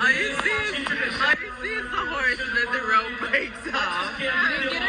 All you see is the horse and then the rope breaks off. You didn't get